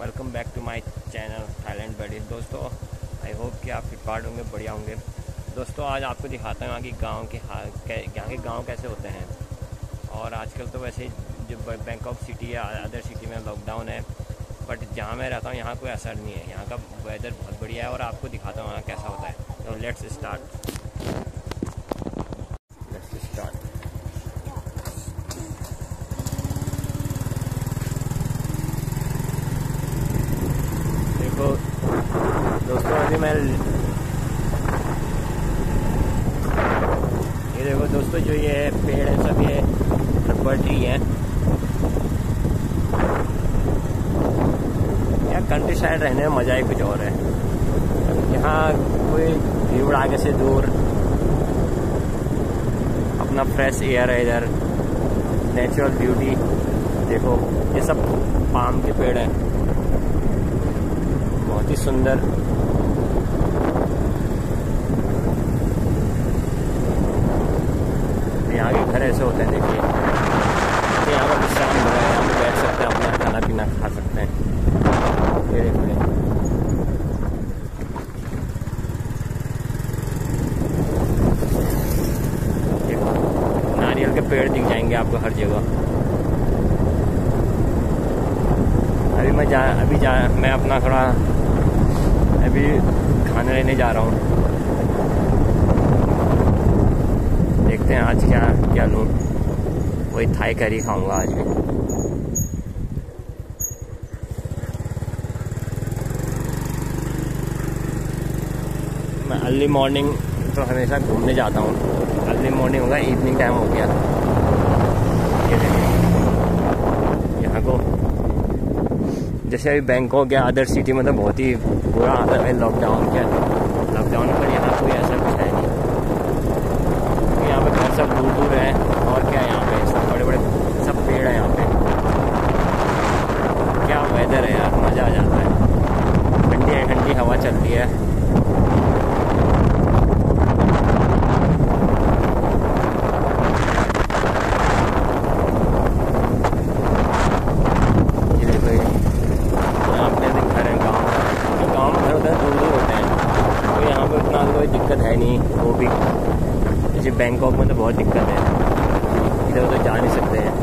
Welcome back to my channel Thailand buddy. दोस्तों I hope कि आप फिटफाट होंगे, बढ़िया होंगे। दोस्तों आज आपको दिखाता हूँ यहाँ की गाँव के हाल, यहाँ के गाँव कैसे होते हैं। और आजकल तो वैसे जो बैंकॉक सिटी या अदर सिटी में लॉकडाउन है, बट जहाँ मैं रहता हूँ यहाँ कोई असर नहीं है। यहाँ का वेदर बहुत बढ़िया है और आपको दिखाता हूँ यहाँ कैसा होता है। तो लेट्स स्टार्ट। देखो दोस्तों, अभी मैं ये देखो दोस्तों, जो ये पेड़ है सब ये रबर ट्री है। यार कंट्री साइड रहने में मज़ा ही कुछ और है। यहाँ कोई भीड़ आगे से दूर, अपना फ्रेश एयर है इधर, नेचुरल ब्यूटी। देखो ये सब पाम के पेड़ हैं, बहुत ही सुंदर। यहाँ के घर ऐसे होते हैं, देखिए तो यहाँ पर विश्राम हो रहा है, यहाँ पे बैठ सकते हैं, अपना खाना पीना खा सकते हैं। ये देखिए नारियल के पेड़ दिख जाएंगे आपको हर जगह। मैं अपना थोड़ा अभी खाना लेने जा रहा हूँ। देखते हैं आज क्या लूँ। वही थाई करी खाऊंगा आज भी। मैं अर्ली मॉर्निंग तो हमेशा घूमने जाता हूँ। अर्ली मॉर्निंग होगा, इवनिंग टाइम हो गया। ये देखिए यहाँ को, जैसे अभी बैंकॉक या अदर सिटी में तो बहुत ही बुरा हाल है लॉकडाउन पर यहाँ कोई ऐसा कुछ है नहीं। यहाँ पे घर सब दूर दूर है और क्या, यहाँ पे सब बड़े बड़े सब पेड़ है। यहाँ पे क्या वेदर है यार, मज़ा आ जाता है। ठंडी ठंडी हवा चलती है। कोई दिक्कत है नहीं, वो भी जैसे बैंकॉक में तो बहुत दिक्कत है, इधर उधर जा नहीं सकते हैं।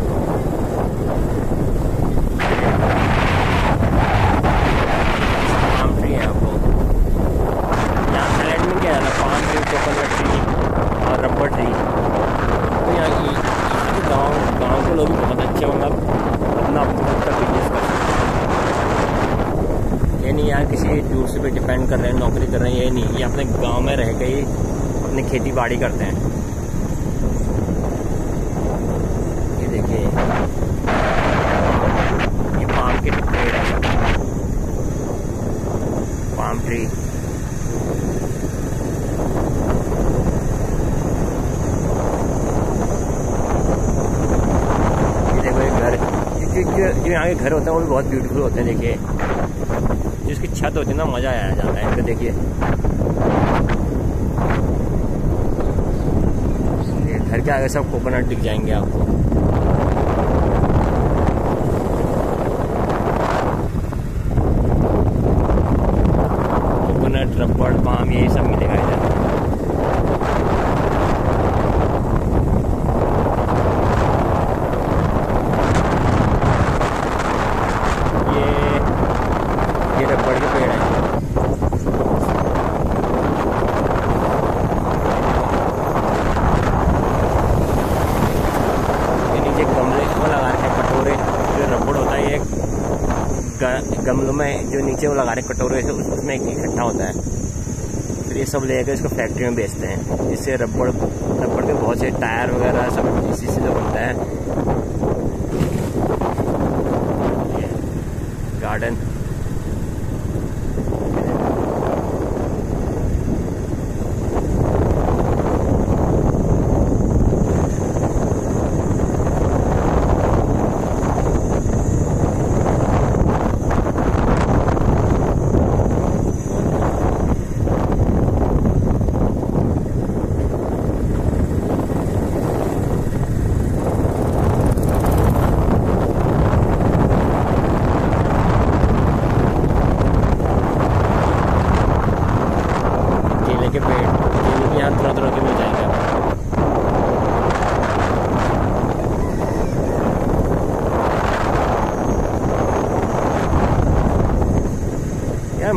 पाम ट्री है आपको यहाँ थाईलैंड में, क्या है ना, पाम ट्री, कोकोनट ट्री और रबर ट्री। तो यहाँ की गाँव के लोग भी बहुत अच्छे होंगे, अपना बिजनेस कर सकते हैं। ये नहीं यार किसी दूसरे पे डिपेंड कर रहे हैं, नौकरी कर रहे हैं, ये नहीं। ये अपने गांव में रह के ही अपनी खेती बाड़ी करते हैं। ये देखिए ये पाम के पेड़ है, पाम ट्री। ये देखो ये घर, जो यहाँ के घर होते हैं वो भी बहुत ब्यूटीफुल होते हैं। देखिए जिसकी छत होती है ना, मज़ा आ जाता है इनको। देखिए ये घर के आगे सब कोकोनट दिख जाएंगे आपको। कोकोनट, रबड़, पाम, यही सब मिलेगा इधर। ये रबड़ के पेड़ हैं। ये नीचे गमले को लगा रखे हैं, कटोरे। जो रबड़ होता है ये गमलों में जो नीचे वो लगा रहे कटोरे से, उसमें इकट्ठा होता है। फिर ये सब लेकर इसको फैक्ट्री में बेचते हैं। इससे रबड़ के बहुत से टायर वगैरह सब इसी से बनता है। गार्डन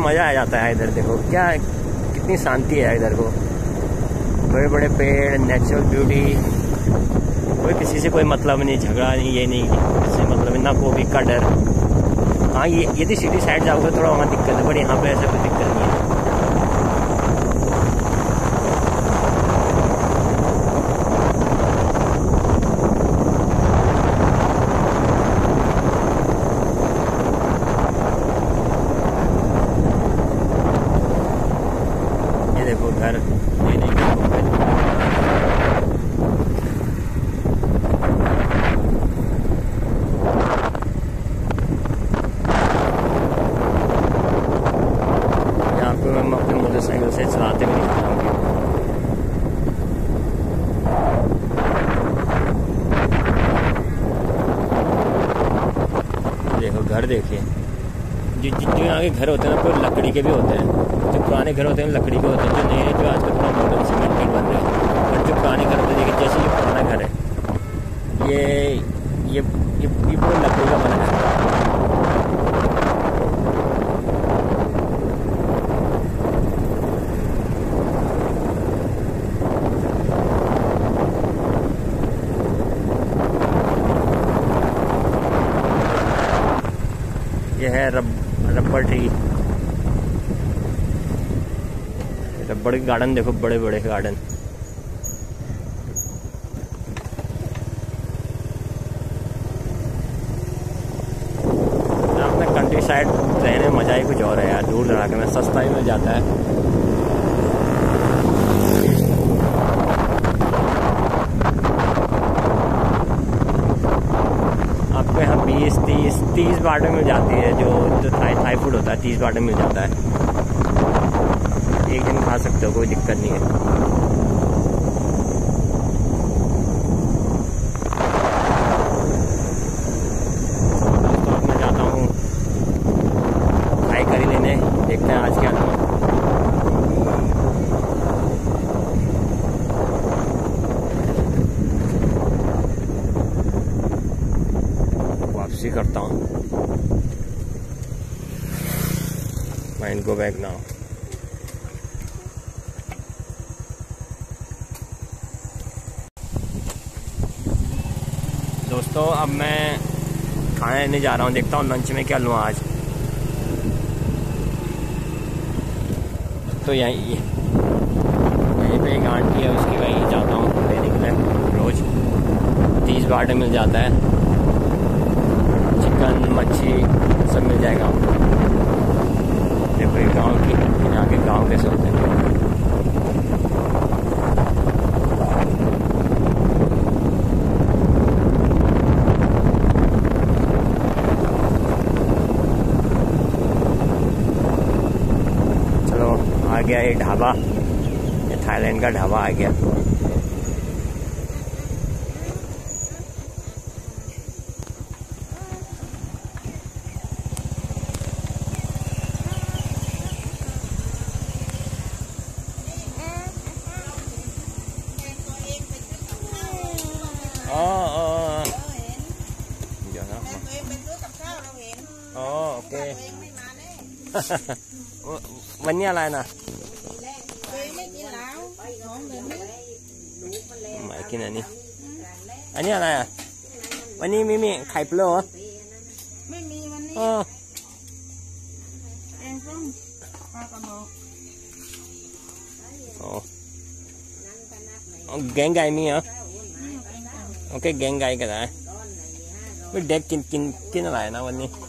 मज़ा आ जाता है इधर। देखो क्या कितनी शांति है इधर को, बड़े बड़े पेड़, नेचुरल ब्यूटी, कोई किसी से कोई मतलब नहीं, झगड़ा नहीं, ये नहीं किसी मतलब ना कोई का डर। हाँ ये यदि सिटी साइड जाओगे थोड़ा वहाँ दिक्कत है, बट यहाँ पे ऐसा कोई दिक्कत नहीं है। ये देखो घर, ये नहीं अपने मोटरसाइकिल से चलाते हुए दिखाऊंगी। देखो घर देखिए, जो यहाँ के घर होते हैं ना वो लकड़ी के भी होते हैं। जो पुराने घर होते हैं लकड़ी के होते हैं, जो नए जो आजकल थोड़ा मॉडर्न सीमेंटेड बन रहे हैं। बट जो पुराने घर होते हैं, देखिए जैसे ये पुराना घर है, ये पूरा लकड़ी का बना है। ये है रबर ट्री, रबड़ के गार्डन देखो, बड़े बड़े गार्डन। अपने कंट्री साइड रहने में मजा ही कुछ और है यार, दूर दराज में सस्ता ही मिल जाता है। आपको यहाँ 20-30 बाट में मिल जाती है। जो थाई फूड होता है 30 बाट में मिल जाता है। एक दिन खा सकते हो, कोई दिक्कत नहीं है। तो अब मैं जाता हूँ थाई करी लेने, देखते हैं आज क्या है। वापसी करता हूँ। Mind go back now. दोस्तों अब मैं खाने लेने जा रहा हूँ, देखता हूँ लंच में क्या लूँ आज। तो यहीं पे एक आंटी है, उसकी वहीं जाता हूँ लेने के लिए। रोज़ 30 बाट में मिल जाता है, चिकन मच्छी सब मिल जाएगा। देखो ये गाँव की, यहाँ के गाँव कैसे होते हैं। चलो आ गया ये ढाबा, ये थाईलैंड का ढाबा आ गया।โอเค วันนี้อะไรนะไม่กินอันนี้อะไรอ่ะวันนี้ไม่มีไข่พะโล้ไม่มีวันนี้แกงส้มปลากระบอกแกงไก่มีเหรอโอเคแกงไก่ก็ได้ไม่เด็กกินอะไรนะวันนี้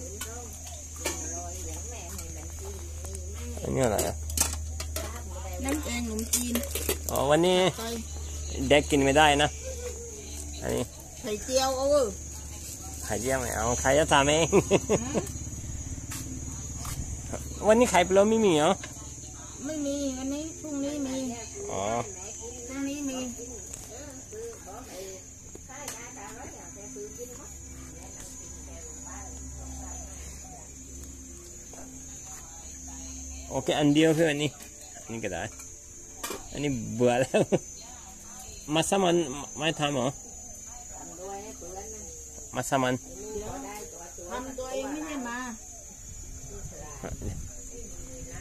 อันนี้อะไรอ่ะน้ำแกงขนมจีนวันนี้เด็กกินไม่ได้นะอันนี้ไข่เจียวไข่เจียวไม่เอาใครจะทำเองวันนี้ไข่พะโล้ไม่มีเหรอไม่มีวันนี้พรุ่งนี้มีพรุ่งนี้มีโอเคอันเดียวคืออันนี้ก็ได้อันนี้เบื่อแล้วมัสมั่นไม่ทำเหรอมัสมั่นทำตัวเองไม่ได้มา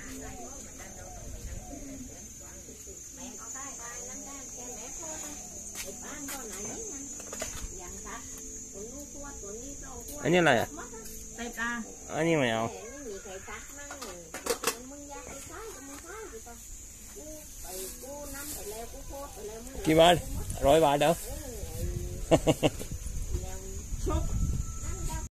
อันนี้อะไรอ่ะไตปลาอันนี้ไม่เอากี่บาท100 บาทเด้อ